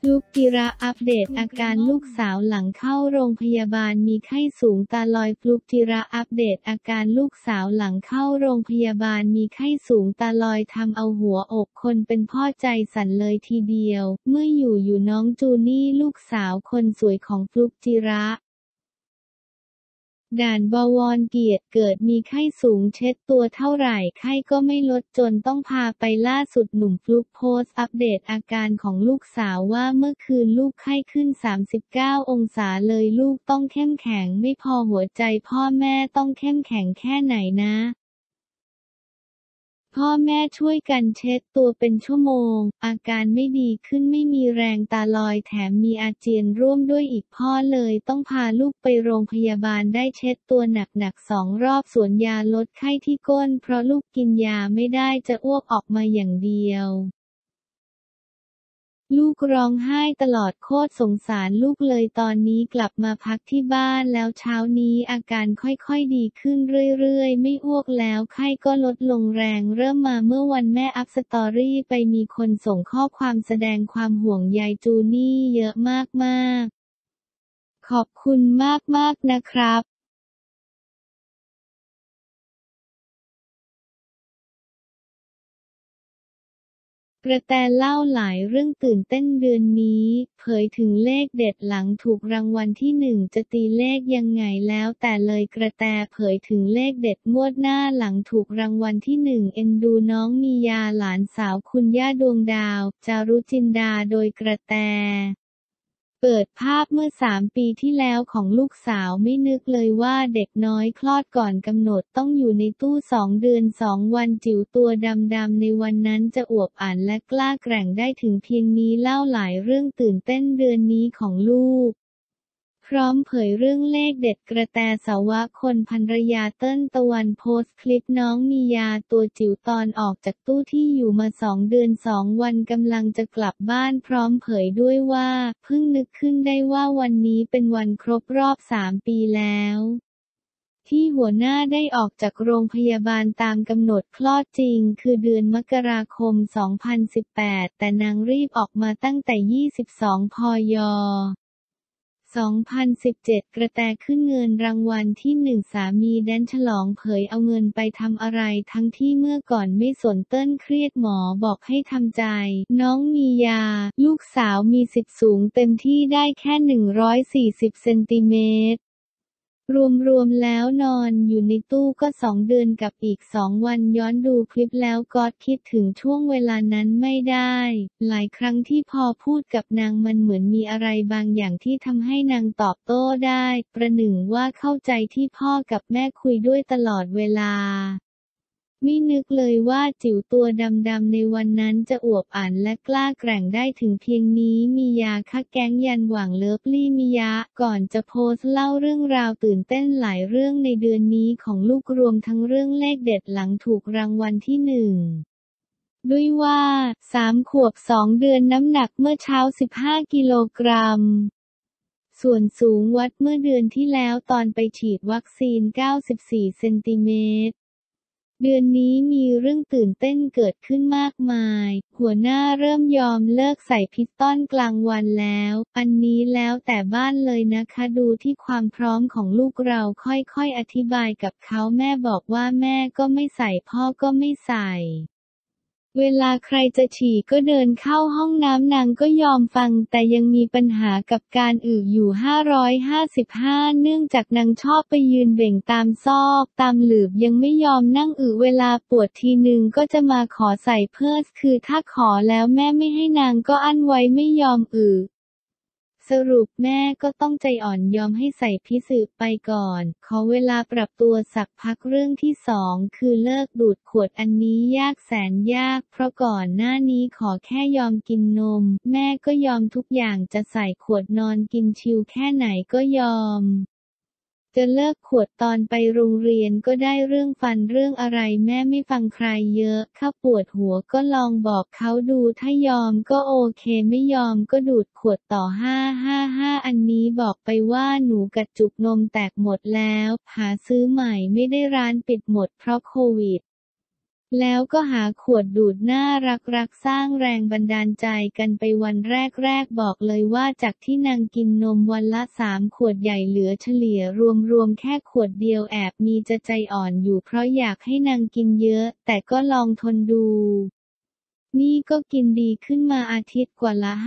ลูกจิระอัปเดตอาการลูกสาวหลังเข้าโรงพยาบาลมีไข้สูงตาลอยฟลุกจิระอัปเดตอาการลูกสาวหลังเข้าโรงพยาบาลมีไข้สูงตาลอยทำเอาหัวอกคนเป็นพ่อใจสั่นเลยทีเดียวเมื่ออยู่น้องจูนี่ลูกสาวคนสวยของฟลุกจิระด่านบวรเกียรติเกิดมีไข้สูงเช็ดตัวเท่าไหร่ไข้ก็ไม่ลดจนต้องพาไปล่าสุดหนุ่มฟลุกโพสต์อัปเดตอาการของลูกสาวว่าเมื่อคืนลูกไข้ขึ้น39องศาเลยลูกต้องเข้มแข็งไม่พอหัวใจพ่อแม่ต้องเข้มแข็งแค่ไหนนะพ่อแม่ช่วยกันเช็ดตัวเป็นชั่วโมงอาการไม่ดีขึ้นไม่มีแรงตาลอยแถมมีอาเจียนร่วมด้วยอีกพ่อเลยต้องพาลูกไปโรงพยาบาลได้เช็ดตัวหนัก2 รอบสวนยาลดไข้ที่ก้นเพราะลูกกินยาไม่ได้จะอ้วกออกมาอย่างเดียวลูกร้องไห้ตลอดโคตรสงสารลูกเลยตอนนี้กลับมาพักที่บ้านแล้วเช้านี้อาการค่อยๆดีขึ้นเรื่อยๆไม่อ้วกแล้วไข้ก็ลดลงแรงเริ่มมาเมื่อวันแม่อัพสตอรี่ไปมีคนส่งข้อความแสดงความห่วงใยจูนี่เยอะมากๆขอบคุณมากๆนะครับกระแตเล่าหลายเรื่องตื่นเต้นเดือนนี้เผยถึงเลขเด็ดหลังถูกรางวัลที่1จะตีเลขยังไงแล้วแต่เลยกระแตเผยถึงเลขเด็ดงวดหน้าหลังถูกรางวัลที่1เอ็นดูน้องมียาหลานสาวคุณย่าดวงดาวจารุจินดาโดยกระแตเปิดภาพเมื่อ3 ปีที่แล้วของลูกสาวไม่นึกเลยว่าเด็กน้อยคลอดก่อนกำหนดต้องอยู่ในตู้2 เดือน2 วันจิ๋วตัวดำๆในวันนั้นจะอวบอั่นและกล้าแกร่งได้ถึงเพียงนี้เล่าหลายเรื่องตื่นเต้นเดือนนี้ของลูกพร้อมเผยเรื่องเลขเด็ดกระแตสาวคนภรรยาเติ้ลตะวันโพสต์คลิปน้องมียาตัวจิ๋วตอนออกจากตู้ที่อยู่มา2 เดือน2 วันกำลังจะกลับบ้านพร้อมเผยด้วยว่าเพิ่งนึกขึ้นได้ว่าวันนี้เป็นวันครบรอบ3 ปีแล้วที่หัวหน้าได้ออกจากโรงพยาบาลตามกำหนดคลอดจริงคือเดือนมกราคม 2018 แต่นางรีบออกมาตั้งแต่22 พย. 2017 กระแตขึ้นเงินรางวัลที่1สามีแดนฉลองเผยเอาเงินไปทำอะไรทั้งที่เมื่อก่อนไม่สนเติ้ลเครียดหมอบอกให้ทำใจน้องมียาลูกสาวมีสิทธิ์สูงเต็มที่ได้แค่140เซนติเมตรรวมแล้วนอนอยู่ในตู้ก็2 เดือนกับอีก2 วันย้อนดูคลิปแล้วก็คิดถึงช่วงเวลานั้นไม่ได้หลายครั้งที่พอพูดกับนางมันเหมือนมีอะไรบางอย่างที่ทำให้นางตอบโต้ได้ประหนึ่งว่าเข้าใจที่พ่อกับแม่คุยด้วยตลอดเวลาไม่นึกเลยว่าจิ๋วตัวดำๆในวันนั้นจะอวบอั่นและกล้าแกร่งได้ถึงเพียงนี้มียาคะแก๊งยันหว่างเลิฟลี่มิยะก่อนจะโพสต์เล่าเรื่องราวตื่นเต้นหลายเรื่องในเดือนนี้ของลูกรวมทั้งเรื่องเลขเด็ดหลังถูกรางวัลที่1ด้วยว่า3 ขวบ 2 เดือนน้ำหนักเมื่อเช้า15 กิโลกรัมส่วนสูงวัดเมื่อเดือนที่แล้วตอนไปฉีดวัคซีน94 เซนติเมตรเดือนนี้มีเรื่องตื่นเต้นเกิดขึ้นมากมายหัวหน้าเริ่มยอมเลิกใส่พิสตอนกลางวันแล้วอันนี้แล้วแต่บ้านเลยนะคะดูที่ความพร้อมของลูกเราค่อยๆอธิบายกับเขาแม่บอกว่าแม่ก็ไม่ใส่พ่อก็ไม่ใส่เวลาใครจะฉี่ก็เดินเข้าห้องน้ำนางก็ยอมฟังแต่ยังมีปัญหากับการอึอยู่555เนื่องจากนางชอบไปยืนเบ่งตามซอกตามหลืบยังไม่ยอมนั่งอึเวลาปวดทีนึงก็จะมาขอใส่เพิร์สคือถ้าขอแล้วแม่ไม่ให้นางก็อั้นไว้ไม่ยอมอึสรุปแม่ก็ต้องใจอ่อนยอมให้ใส่พิสึไปก่อนขอเวลาปรับตัวสักพักเรื่องที่2คือเลิกดูดขวดอันนี้ยากแสนยากเพราะก่อนหน้านี้ขอแค่ยอมกินนมแม่ก็ยอมทุกอย่างจะใส่ขวดนอนกินชิลแค่ไหนก็ยอมจะเลิกขวดตอนไปโรงเรียนก็ได้เรื่องฟันเรื่องอะไรแม่ไม่ฟังใครเยอะข้าปวดหัวก็ลองบอกเขาดูถ้ายอมก็โอเคไม่ยอมก็ดูดขวดต่อ555อันนี้บอกไปว่าหนูกระจุกนมแตกหมดแล้วหาซื้อใหม่ไม่ได้ร้านปิดหมดเพราะโควิดแล้วก็หาขวดดูดน่ารักสร้างแรงบันดาลใจกันไปวันแรกบอกเลยว่าจากที่นางกินนมวันละ3 ขวดใหญ่เหลือเฉลี่ยรวมแค่ขวดเดียวแอบมีจะใจอ่อนอยู่เพราะอยากให้นางกินเยอะแต่ก็ลองทนดูนี่ก็กินดีขึ้นมาอาทิตย์กว่าละ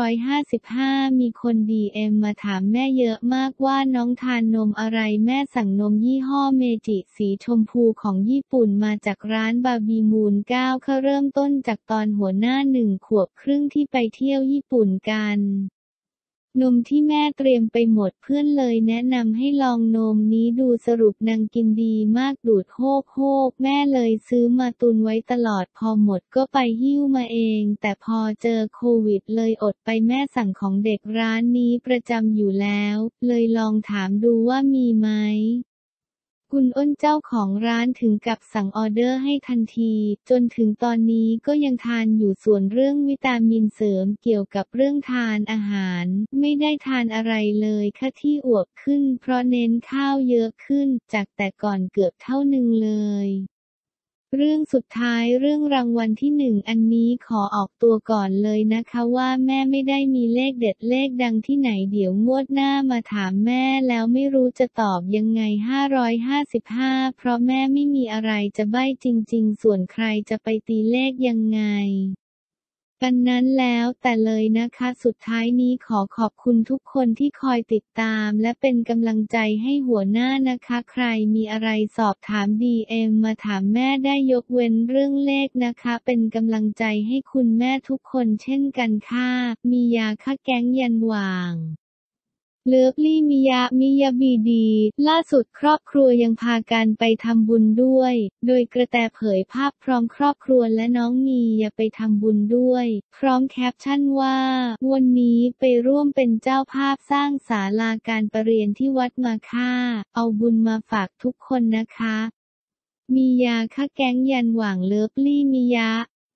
555มีคนDMมาถามแม่เยอะมากว่าน้องทานนมอะไรแม่สั่งนมยี่ห้อเมจิสีชมพูของญี่ปุ่นมาจากร้านบาบีมูน9ค่ะเริ่มต้นจากตอนหัวหน้า1 ขวบครึ่งที่ไปเที่ยวญี่ปุ่นกันนมที่แม่เตรียมไปหมดเพื่อนเลยแนะนำให้ลองนมนี้ดูสรุปนางกินดีมากดูดโฮกแม่เลยซื้อมาตุนไว้ตลอดพอหมดก็ไปหิ้วมาเองแต่พอเจอโควิดเลยอดไปแม่สั่งของเด็กร้านนี้ประจำอยู่แล้วเลยลองถามดูว่ามีไหมคุณอ้นเจ้าของร้านถึงกับสั่งออเดอร์ให้ทันทีจนถึงตอนนี้ก็ยังทานอยู่ส่วนเรื่องวิตามินเสริมเกี่ยวกับเรื่องทานอาหารไม่ได้ทานอะไรเลยค่ะที่อวบขึ้นเพราะเน้นข้าวเยอะขึ้นจากแต่ก่อนเกือบเท่านึงเลยเรื่องสุดท้ายเรื่องรางวัลที่1อันนี้ขอออกตัวก่อนเลยนะคะว่าแม่ไม่ได้มีเลขเด็ดเลขดังที่ไหนเดี๋ยวงวดหน้ามาถามแม่แล้วไม่รู้จะตอบยังไง555เพราะแม่ไม่มีอะไรจะใบ้จริงๆส่วนใครจะไปตีเลขยังไงกันนั้นแล้วแต่เลยนะคะสุดท้ายนี้ขอขอบคุณทุกคนที่คอยติดตามและเป็นกำลังใจให้หัวหน้านะคะใครมีอะไรสอบถาม DM มาถามแม่ได้ยกเว้นเรื่องเลขนะคะเป็นกำลังใจให้คุณแม่ทุกคนเช่นกันค่ะมียาค่ะแก๊งยันหว่างเลิฟลี่มิยาบีดีล่าสุดครอบครัวยังพากันไปทำบุญด้วยโดยกระแตเผยภาพพร้อมครอบครัวและน้องมียาไปทำบุญด้วยพร้อมแคปชั่นว่าวันนี้ไปร่วมเป็นเจ้าภาพสร้างศาลาการประเรียนที่วัดมาค่าเอาบุญมาฝากทุกคนนะคะมียาค่ะแก๊งยันหว่างเลิฟลี่มิยะ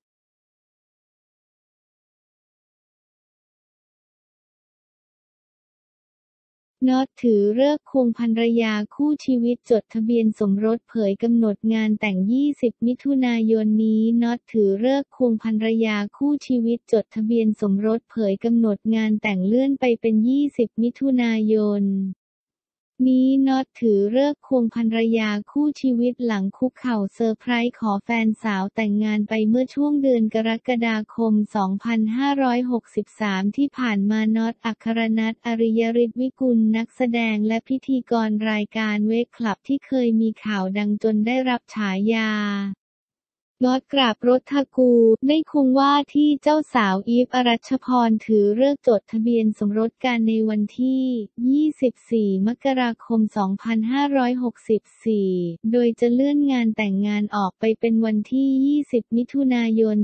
น็อตถือฤกษ์ควงภรรยาคู่ชีวิตจดทะเบียนสมรสเผยกำหนดงานแต่ง20มิถุนายนนี้น็อตถือฤกษ์ควงภรรยาคู่ชีวิตจดทะเบียนสมรสเผยกำหนดงานแต่งเลื่อนไปเป็น20มิถุนายนนี้น็อตถือฤกษ์ควงภรรยาคู่ชีวิตหลังคุกเข่าเซอร์ไพรส์ขอแฟนสาวแต่งงานไปเมื่อช่วงเดือนกรกฎาคม 2563 ที่ผ่านมาน็อต อัครนัท อริยฤทธิ์วิกุลนักแสดงและพิธีกรรายการเวกคลับที่เคยมีข่าวดังจนได้รับฉายาน็อตกราบรถกูได้ควงว่าที่เจ้าสาวอีฟอรัชพรถือฤกษ์จดทะเบียนสมรสกันในวันที่ 24 มกราคม 2564 โดยจะเลื่อนงานแต่งงานออกไปเป็นวันที่ 20 มิถุนายน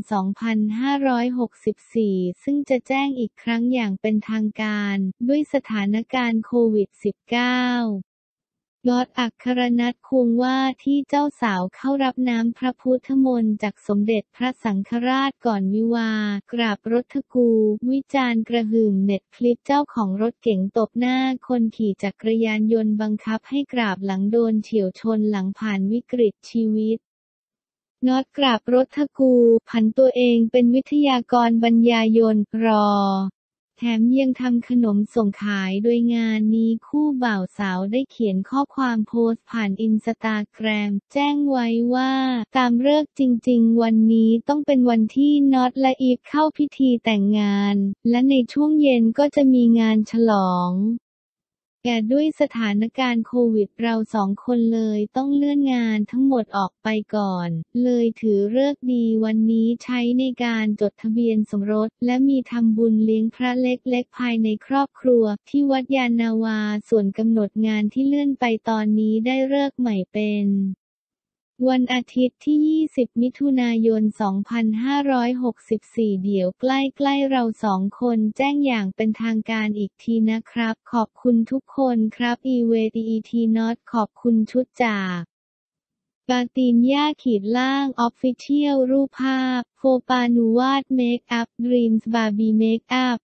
2564 ซึ่งจะแจ้งอีกครั้งอย่างเป็นทางการด้วยสถานการณ์โควิด -19น็อต อัครนัท ควงว่าที่เจ้าสาวเข้ารับน้ำพระพุทธมนต์จากสมเด็จพระสังฆราชก่อนวิวาห์กราบรถกู วิจารณ์กระหึ่มเน็ตคลิปเจ้าของรถเก๋งตบหน้าคนขี่จักรยานยนต์บังคับให้กราบหลังโดนเฉี่ยวชนหลังผ่านวิกฤตชีวิตน็อตกราบรถกูผันตัวเองเป็นวิทยากรบรรยายนรอแถมยังทำขนมส่งขายโดยงานนี้คู่บ่าวสาวได้เขียนข้อความโพสต์ผ่านอินสตาแกรมแจ้งไว้ว่าตามฤกษ์จริงๆวันนี้ต้องเป็นวันที่น็อตและอีฟเข้าพิธีแต่งงานและในช่วงเย็นก็จะมีงานฉลองแต่ด้วยสถานการณ์โควิดเรา2 คนเลยต้องเลื่อนงานทั้งหมดออกไปก่อนเลยถือฤกษ์ดีวันนี้ใช้ในการจดทะเบียนสมรสและมีทำบุญเลี้ยงพระเล็กๆภายในครอบครัวที่วัดยานนาวาส่วนกำหนดงานที่เลื่อนไปตอนนี้ได้ฤกษ์ใหม่เป็นวันอาทิตย์ที่ 20 มิถุนายน 2564 เดี๋ยวใกล้ๆเรา2 คนแจ้งอย่างเป็นทางการอีกทีนะครับขอบคุณทุกคนครับอีน็อตขอบคุณชุดจากปาตีนย่าขีดล่างออฟฟิเชียลรูปภาพโฟปานูวาดเมคอัพดรีมส์บาร์บี้เมคอัพ